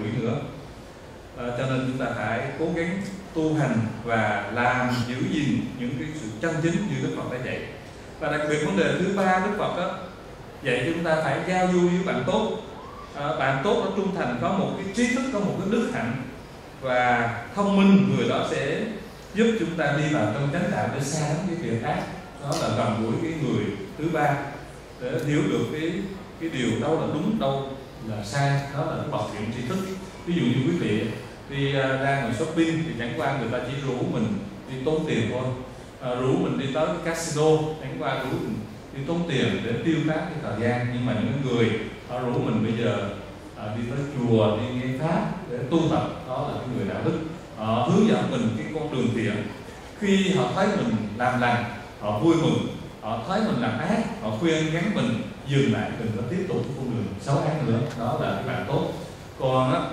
buổi nữa. Cho nên chúng ta phải cố gắng tu hành và làm giữ gìn những cái sự chân chính như Đức Phật đã dạy. Và đặc biệt vấn đề thứ ba, Đức Phật đó, dạy chúng ta phải giao du với bạn tốt. Bạn tốt nó trung thành, có một cái trí thức, có một cái đức hạnh và thông minh, người đó sẽ giúp chúng ta đi vào trong chánh đạo để xa lánh cái việc ác. Đó là gần gũi cái người thứ ba để hiểu được cái điều đâu là đúng, đâu là sai. Đó là cái bậc thiện tri thức. Ví dụ như quý vị đi ra ngoài shopping thì chẳng qua người ta chỉ rủ mình đi tốn tiền thôi, rủ mình đi tới cái casino, chẳng qua rủ mình đi tốn tiền để tiêu phí cái thời gian. Nhưng mà những người họ rủ mình bây giờ đi tới chùa, đi nghe pháp để tu tập, đó là cái người đạo đức. Họ hướng dẫn mình cái con đường thiện. Khi họ thấy mình làm lành, họ vui mừng. Họ thấy mình làm ác, họ khuyên gắn mình dừng lại, đừng có tiếp tục con đường xấu ác nữa. Đó là cái bạn tốt. Còn á,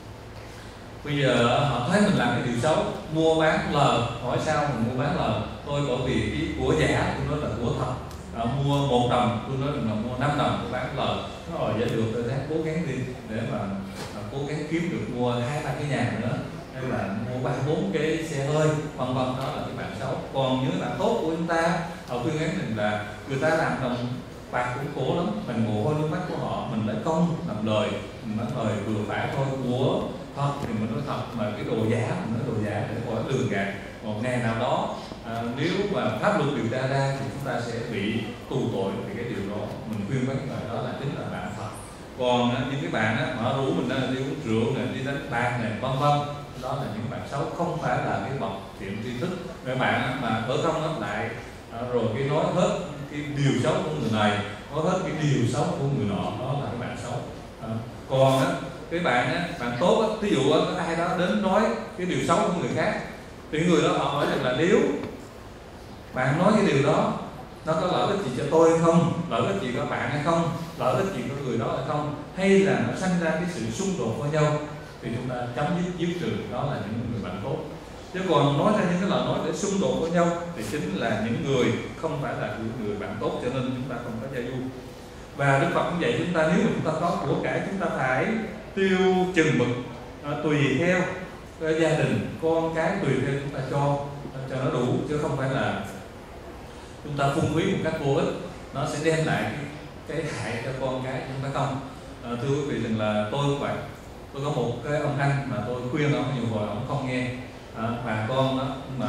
bây giờ họ thấy mình làm cái điều xấu, mua bán lời. Hỏi sao mình mua bán lời? Tôi bởi vì cái của giả tôi nói là của thật. Mua 1 đồng tôi nói là mua 5 đồng, tôi bán lời. Nó rồi vậy được, tôi đang cố gắng đi để mà cố gắng kiếm được mua 2-3 cái nhà nữa, hay là mua 3-4 cái xe hơi, vân vân. Đó là cái bạn xấu. Còn những bạn tốt của chúng ta, họ khuyên gắn mình là người ta làm đồng bạc cũng khổ lắm, mình mồ hôi nước mắt của họ, mình lấy công làm lời, mình nói lời vừa phải thôi. Của thật thì mình nói thật, mà cái đồ giả mình nói đồ giả để khỏi lường gạt. Một ngày nào đó nếu mà pháp luật điều tra ra thì chúng ta sẽ bị tù tội vì cái điều đó. Mình khuyên mấy người đó là chính là bạn thật. Còn những cái bạn mà họ rủ mình đi uống rượu này, đi đánh bạc này, vân vân, đó là những bạn xấu, không phải là cái bậc thiện tri thức. Mấy bạn mà ở không ấp lại rồi cái nói hết cái điều xấu của người này, nói hết cái điều xấu của người nọ, đó là cái bạn xấu. Còn cái bạn tốt, ví dụ có ai đó đến nói cái điều xấu của người khác, thì người đó họ hỏi rằng là nếu bạn nói cái điều đó nó có lợi ích gì cho tôi hay không, lợi ích gì cho bạn hay không, lợi ích gì cho người đó hay không, hay là nó sanh ra cái sự xung đột với nhau, thì chúng ta chấm dứt trừ. Đó là những người bạn tốt. Chứ còn nói ra những cái lời nói để xung đột với nhau thì chính là những người không phải là người bạn tốt, cho nên chúng ta không có giao du. Và Đức Phật cũng dạy chúng ta, nếu mà chúng ta có của cải, chúng ta phải tiêu chừng mực, tùy theo gia đình, con cái, tùy theo chúng ta cho nó đủ, chứ không phải là chúng ta phung phí một cách vô ích, nó sẽ đem lại cái hại cho con cái chúng ta không. Thưa quý vị rằng là tôi cũng vậy. Tôi có một cái ông anh mà tôi khuyên ông nhiều hồi ông không nghe. Bà con đó mà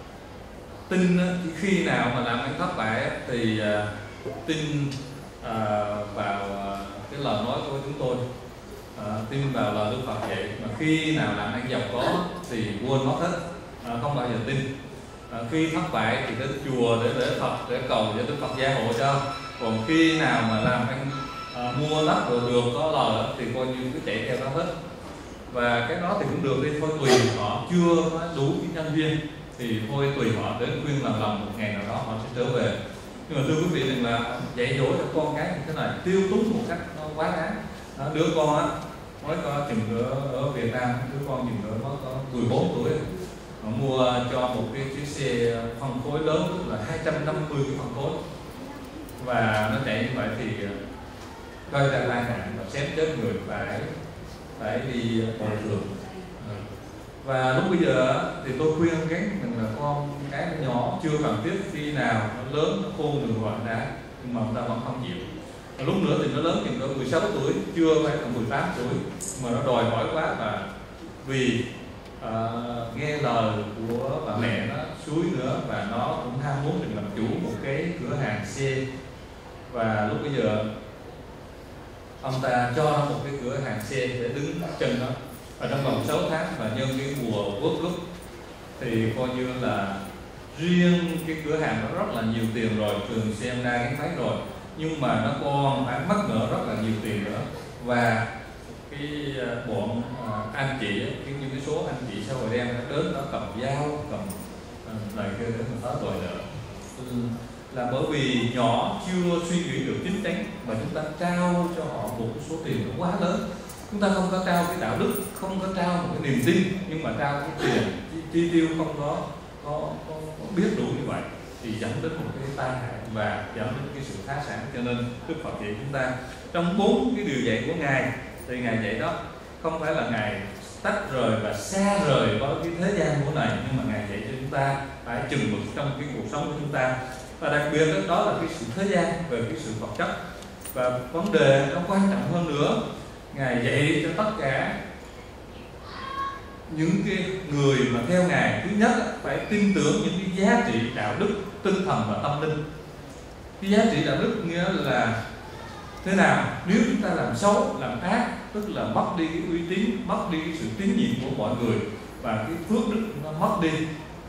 tin khi nào mà làm ăn thất bại thì tin vào cái lời nói của chúng tôi, tin vào lời Đức Phật vậy. Mà khi nào làm ăn giàu có thì quên mất hết, không bao giờ tin. Khi thất bại thì đến chùa để lễ Phật, để cầu cho Đức Phật gia hộ cho. Còn khi nào mà làm ăn mua đất rồi được có lời thì coi như cứ chạy theo đó hết. Và cái đó thì cũng được đi, thôi tùy họ, chưa có đủ cái nhân viên thì thôi tùy họ, đến khuyên làm lòng một ngày nào đó họ sẽ trở về. Nhưng mà thưa quý vị rằng là dạy dỗ cho con cái như thế này, tiêu túng một cách nó quá đáng. Đứa con á mới có chừng ở Việt Nam, đứa con chừng mới có 14 tuổi, họ mua cho một cái chiếc xe phân khối lớn, tức là 250 cái phân khối, và nó chạy như vậy thì gây ra tai nạn và xém chết người, phải đi bồi thường. Và lúc bây giờ thì tôi khuyên rằng là con cái nó nhỏ chưa cần thiết, khi nào nó lớn nó khôn đừng gọi đá, nhưng mà người ta vẫn không chịu. Và lúc nữa thì nó lớn chừng cỡ 16 tuổi, chưa phải là 18 tuổi, mà nó đòi hỏi quá, và vì nghe lời của bà mẹ nó suối nữa, và nó cũng ham muốn được làm chủ một cái cửa hàng xe. Và lúc bây giờ ông ta cho nó một cái cửa hàng xe để đứng chân nó, và trong vòng 6 tháng và nhân cái mùa World Cup thì coi như là riêng cái cửa hàng nó rất là nhiều tiền rồi, trường xem ra cái máy rồi, nhưng mà nó còn phải mắc nợ rất là nhiều tiền nữa. Và cái bọn anh chị, những cái số anh chị sau rồi đen nó đến, nó cầm dao, cầm này kia để mà phá đòi nợ, là bởi vì nhỏ chưa suy nghĩ được chính chắn, mà chúng ta trao cho họ một số tiền quá lớn. Chúng ta không có trao cái đạo đức, không có trao một cái niềm tin, nhưng mà trao cái tiền chi tiêu không có biết đủ như vậy thì dẫn đến một cái tai hại và dẫn đến cái sự phá sản. Cho nên Đức Phật dạy chúng ta trong 4 cái điều dạy của Ngài thì Ngài dạy đó không phải là Ngài tách rời và xa rời với cái thế gian của này, nhưng mà Ngài dạy cho chúng ta phải chừng mực trong cái cuộc sống của chúng ta. Và đặc biệt đó là cái sự thế gian về cái sự vật chất. Và vấn đề nó quan trọng hơn nữa, Ngài dạy cho tất cả những cái người mà theo Ngài, thứ nhất phải tin tưởng những cái giá trị đạo đức, tinh thần và tâm linh. Cái giá trị đạo đức nghĩa là thế nào? Nếu chúng ta làm xấu, làm ác, tức là mất đi cái uy tín, mất đi cái sự tín nhiệm của mọi người, và cái phước đức nó mất đi.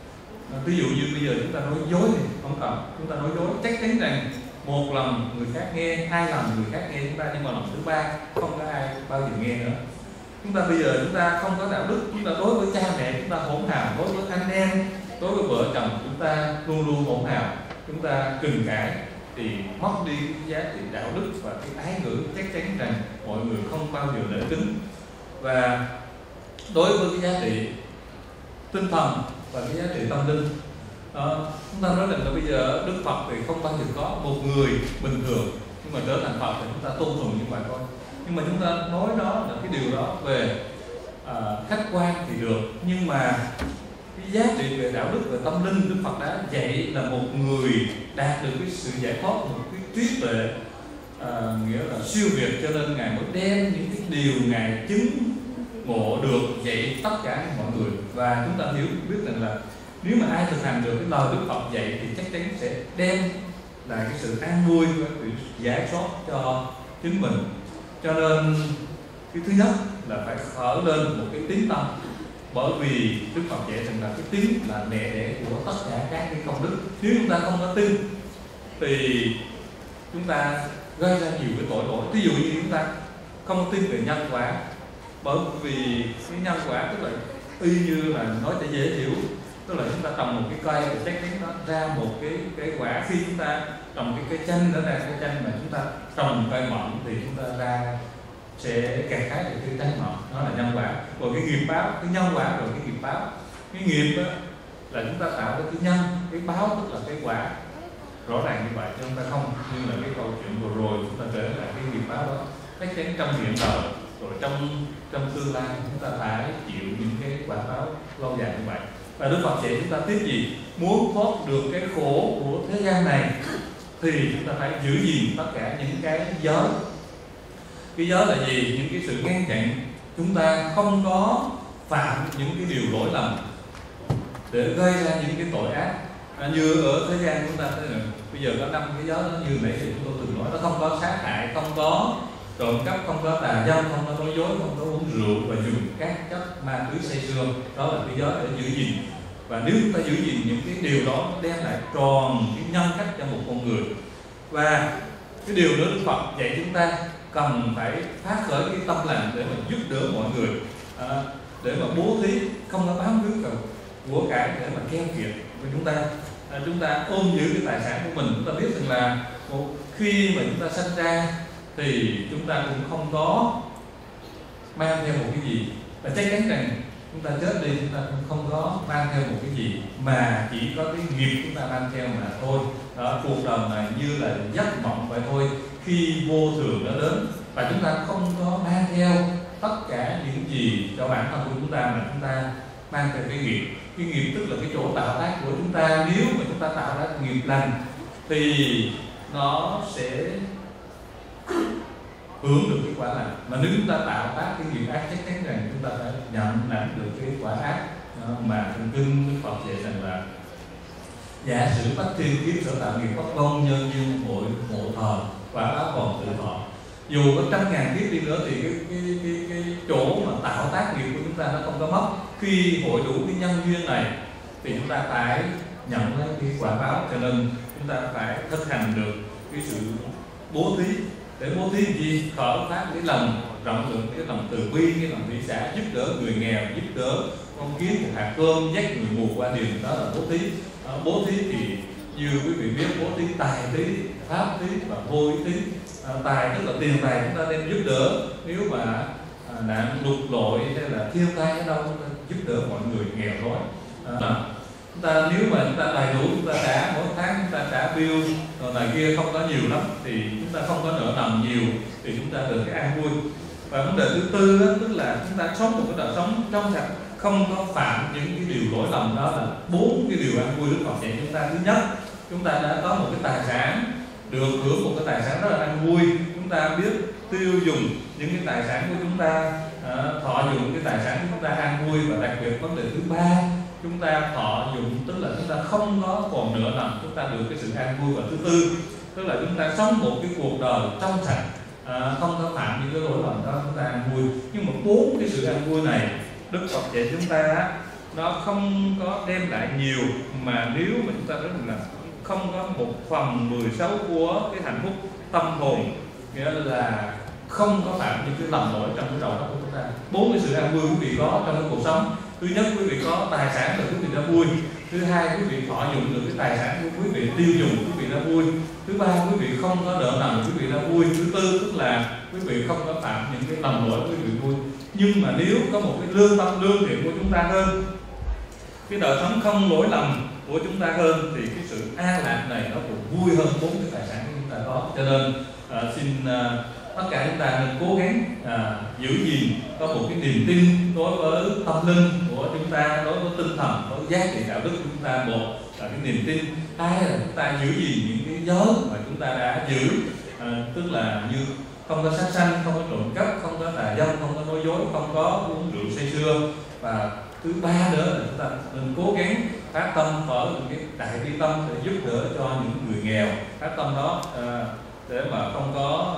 Ví dụ như bây giờ chúng ta nói dối thì không cần, chúng ta nói dối chắc chắn rằng một lần người khác nghe, hai lần người khác nghe chúng ta, nhưng mà lần thứ ba không có ai bao giờ nghe nữa. Chúng ta bây giờ chúng ta không có đạo đức, chúng ta đối với cha mẹ chúng ta hỗn hào, đối với anh em, đối với vợ chồng chúng ta luôn luôn hỗn hào, chúng ta cừng cãi, thì mất đi cái giá trị đạo đức và cái ái ngữ, chắc chắn rằng mọi người không bao giờ lễ kính. Và đối với cái giá trị tinh thần và cái giá trị tâm linh, chúng ta nói rằng là bây giờ Đức Phật thì không bao giờ có một người bình thường nhưng mà trở thành Phật thì chúng ta tôn sùng như vậy thôi. Nhưng mà chúng ta nói đó là cái điều đó về khách quan thì được, nhưng mà cái giá trị về đạo đức, về tâm linh, Đức Phật đã dạy là một người đạt được cái sự giải thoát, một cái trí tuệ nghĩa là siêu việt, cho nên Ngài mới đem những cái điều Ngài chứng ngộ được dạy tất cả mọi người. Và chúng ta biết rằng là nếu mà ai thực hành được cái lời Đức Phật dạy thì chắc chắn sẽ đem lại cái sự an vui và sự giải thoát cho chính mình. Cho nên cái thứ nhất là phải khởi lên một cái tín tâm, bởi vì Đức Phật dạy rằng là cái tín là mẹ đẻ của tất cả các cái công đức. Nếu chúng ta không có tin thì chúng ta gây ra nhiều cái tội lỗi. Ví dụ như chúng ta không tin về nhân quả, bởi vì cái nhân quả tức là y như là nói để dễ hiểu, tức là chúng ta trồng một cái cây thì chắc chắn nó ra một cái quả. Khi chúng ta trồng cái cây chanh đó ra cây chanh, mà chúng ta trồng cây mận thì chúng ta ra sẽ càng khái được cái trái mận, đó là nhân quả. Rồi cái nghiệp báo, cái nhân quả rồi cái nghiệp báo. Cái nghiệp đó là chúng ta tạo ra cái nhân, cái báo tức là cái quả, rõ ràng như vậy chứ chúng ta không như là cái câu chuyện vừa rồi chúng ta kể là cái nghiệp báo đó chắc chắn trong hiện đời rồi trong tương lai chúng ta phải chịu những cái quả báo lâu dài như vậy. Và Đức Phật dạy chúng ta tiếp gì? Muốn thoát được cái khổ của thế gian này thì chúng ta phải giữ gìn tất cả những cái giới. Cái giới là gì? Những cái sự ngăn chặn chúng ta không có phạm những cái điều lỗi lầm để gây ra những cái tội ác. Như ở thế gian chúng ta thấy là bây giờ có 5 cái giới đó, như nãy thì chúng tôi từng nói, nó không có sát hại, không có trộm cắp, không có tà dâm, không có nói dối, không có uống rượu và dùng các chất ma túy say sưa. Đó là cái giới để giữ gìn. Và nếu chúng ta giữ gìn những cái điều đó, nó đem lại tròn cái nhân cách cho một con người. Và cái điều nữa Đức Phật dạy chúng ta cần phải phát khởi cái tâm lành để mà giúp đỡ mọi người, để mà bố thí, không có bám víu vào của cải để mà keo kiệt. Và chúng ta ôm giữ cái tài sản của mình. Chúng ta biết rằng là khi mà chúng ta sinh ra thì chúng ta cũng không có mang theo một cái gì, và chắc chắn rằng chúng ta chết đi chúng ta cũng không có mang theo một cái gì, mà chỉ có cái nghiệp chúng ta mang theo mà thôi. Đó, cuộc đời này như là giấc mộng vậy thôi, khi vô thường nó đến, và chúng ta không có mang theo tất cả những gì cho bản thân của chúng ta, mà chúng ta mang theo cái nghiệp. Cái nghiệp tức là cái chỗ tạo tác của chúng ta. Nếu mà chúng ta tạo ra nghiệp lành thì nó sẽ hưởng được cái quả lành, mà nếu chúng ta tạo tác cái nghiệp ác chắc chắn rằng chúng ta phải nhận được cái quả ác. Mà trong kinh Đức Phật dạy rằng là giả sử tất thiên kiếp sở tạo nghiệp bất công, nhân duyên hội ngộ thờ, quả báo còn tự thọ. Dù có 100.000 kiếp đi nữa thì cái chỗ mà tạo tác nghiệp của chúng ta nó không có mất. Khi hội đủ cái nhân duyên này thì chúng ta phải nhận lấy cái quả báo. Cho nên chúng ta phải thực hành được cái sự bố thí. Để bố thí gì? Khởi phát cái lòng rộng lượng, cái lòng từ bi, cái lòng thị xã, giúp đỡ người nghèo, giúp đỡ con kiến một hạt cơm, dắt người mù qua đường, đó là bố thí. Bố thí thì như quý vị biết, bố thí tài thí, pháp thí và vô ý thí. Tài tức là tiền tài chúng ta đem giúp đỡ, nếu mà nạn lụt lội hay là thiên tai ở đâu chúng ta giúp đỡ mọi người nghèo đói. Chúng ta nếu mà chúng ta đầy đủ, chúng ta trả mỗi tháng, chúng ta trả bill rồi này kia không có nhiều lắm thì chúng ta không có nợ nần nhiều thì chúng ta được cái an vui. Và vấn đề thứ tư đó, tức là chúng ta sống một cái đời sống trong sạch, không có phạm những cái điều lỗi lầm. Đó là 4 cái điều an vui Đức Phật dạy chúng ta. Thứ nhất, chúng ta đã có một cái tài sản, được hưởng một cái tài sản rất là an vui. Chúng ta biết tiêu dùng những cái tài sản của chúng ta, thọ dụng cái tài sản của chúng ta an vui. Và đặc biệt vấn đề thứ ba, chúng ta thọ dụng, tức là chúng ta không có còn nợ nần, chúng ta được cái sự an vui. Và thứ tư, tức là chúng ta sống một cái cuộc đời trong sạch, không có phạm những cái lỗi lầm đó, chúng ta an vui. Nhưng mà 4 cái sự an vui này Đức Phật dạy chúng ta nó không có đem lại nhiều, mà nếu mà chúng ta nói là không có 1/16 của cái hạnh phúc tâm hồn, nghĩa là không có phạm những cái lầm lỗi trong cái đầu óc của chúng ta. 4 cái sự an vui quý vị có trong cái cuộc sống. Thứ nhất, quý vị có tài sản là quý vị đã vui. Thứ hai, quý vị thọ dụng được cái tài sản của quý vị, tiêu dùng quý vị đã vui. Thứ ba, quý vị không có nợ nần, quý vị đã vui. Thứ tư, tức là quý vị không có phạm những cái lầm lỗi, quý vị vui. Nhưng mà nếu có một cái lương tâm, lương thiện của chúng ta hơn, cái đời sống không lỗi lầm của chúng ta hơn, thì cái sự an lạc này nó cũng vui hơn 4 cái tài sản của chúng ta có. Cho nên xin tất cả chúng ta nên cố gắng giữ gìn có một cái niềm tin đối với tâm linh của chúng ta, đối với tinh thần, đối với giá trị đạo đức của chúng ta. Một là cái niềm tin, hai là chúng ta giữ gìn những cái giới mà chúng ta đã giữ, tức là như không có sát sanh, không có trộm cắp, không có tà dâm, không có nói dối, không có uống rượu say sưa. Và thứ ba nữa là chúng ta nên cố gắng phát tâm ở những cái đại bi tâm để giúp đỡ cho những người nghèo. Phát tâm đó để mà không có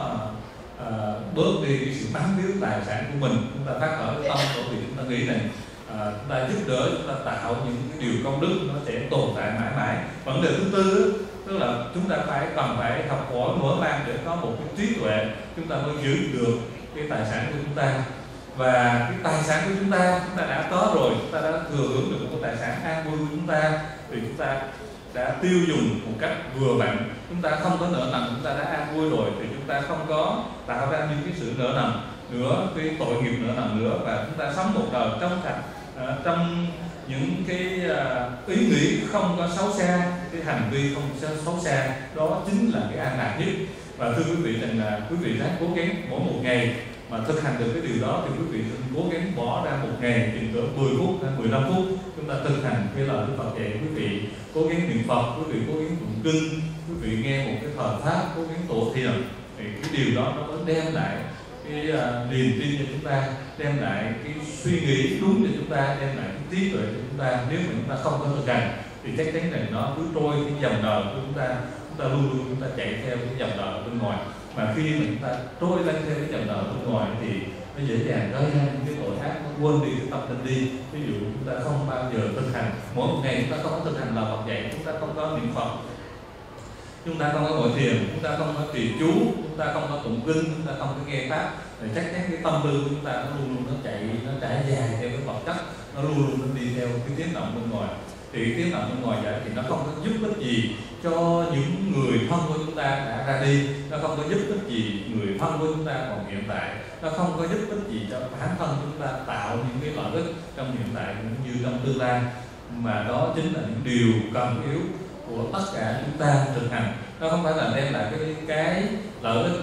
bớt đi cái sự bám víu tài sản của mình. Chúng ta phát khởi cái tâm của việc chúng ta nghĩ này, chúng ta giúp đỡ, chúng ta tạo những cái điều công đức nó sẽ tồn tại mãi mãi. Vấn đề thứ tư, tức là chúng ta cần phải học hỏi mở mang để có một cái trí tuệ, chúng ta mới giữ được cái tài sản của chúng ta. Và cái tài sản của chúng ta đã có rồi, chúng ta đã thừa hưởng được một cái tài sản an vui của chúng ta, thì chúng ta đã tiêu dùng một cách vừa vặn, chúng ta không có nợ nần, chúng ta đã an vui rồi, thì chúng ta không có tạo ra những cái sự nợ nần nữa, cái tội nghiệp nợ nần nữa. Và chúng ta sống một đời trong sạch, trong những cái ý nghĩ không có xấu xa, cái hành vi không xấu xa, đó chính là cái an lạc nhất. Và thưa quý vị, rằng là quý vị ráng cố gắng mỗi một ngày mà thực hành được cái điều đó, thì quý vị cố gắng bỏ ra một ngày chừng cỡ 10 phút hay 15 phút, chúng ta thực hành cái lời Đức Phật dạy. Quý vị cố gắng niệm Phật, quý vị cố gắng tụng kinh, quý vị nghe một cái thời pháp, cố gắng tổ thiền, thì cái điều đó nó mới đem lại cái niềm tin cho chúng ta, đem lại cái suy nghĩ đúng cho chúng ta, đem lại cái trí tuệ cho chúng ta. Nếu mà chúng ta không có thực hành thì chắc chắn là nó cứ trôi cái dòng đời của chúng ta luôn luôn chúng ta chạy theo cái dòng đời bên ngoài. Mà khi mà chúng ta trôi lên theo cái dòng đời bên ngoài thì nó dễ dàng gây ra những cái tội ác, nó quên đi cái tâm linh đi. Ví dụ chúng ta không bao giờ thực hành, mỗi một ngày chúng ta không có thực hành lời Phật dạy, chúng ta không có niệm Phật, chúng ta không có ngồi thiền, chúng ta không có trì chú, chúng ta không có tụng kinh, chúng ta không có nghe pháp, thì chắc chắn cái tâm tư của chúng ta nó luôn luôn nó trải dài theo cái vật chất, nó luôn luôn nó đi theo cái tiếng động bên ngoài. Thì cái tiếng động bên ngoài vậy thì nó không có giúp ích gì cho những người thân của chúng ta đã ra đi, nó không có giúp ích gì người thân của chúng ta còn hiện tại, nó không có giúp ích gì cho bản thân chúng ta tạo những cái lợi ích trong hiện tại cũng như trong tương lai. Mà đó chính là những điều cần yếu của tất cả chúng ta thực hành. Nó không phải là đem lại cái lợi ích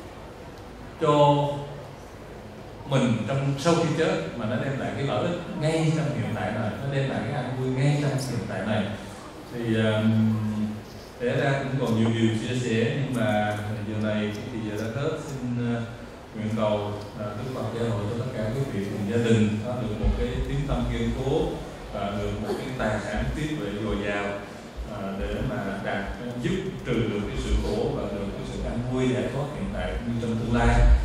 cho mình trong sau khi chết, mà nó đem lại cái lợi ích ngay trong hiện tại này, nó đem lại cái an vui ngay trong hiện tại này. Thì để ra cũng còn nhiều điều chia sẻ, nhưng mà giờ này thì giờ đã hết. Xin nguyện cầu Đức Phật gia hộ cho tất cả quý vị cùng gia đình có được một cái tiếng tâm kiên cố và được một cái tài sản trí tuệ dồi dào, để mà giúp trừ được cái sự khổ và được cái sự an vui giải thoát hiện tại cũng như trong tương lai.